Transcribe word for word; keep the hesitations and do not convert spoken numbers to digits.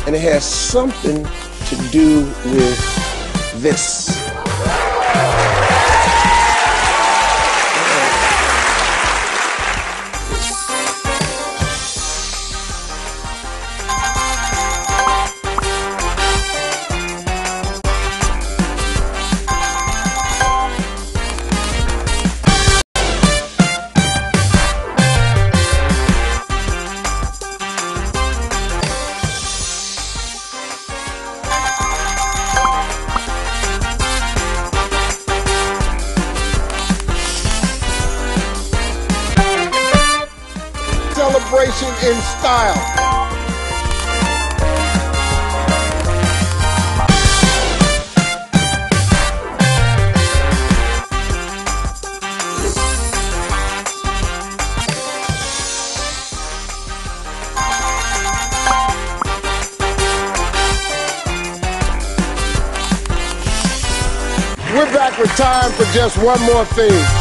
and it has something to do with this. Celebration in style. We're back with time for just one more thing.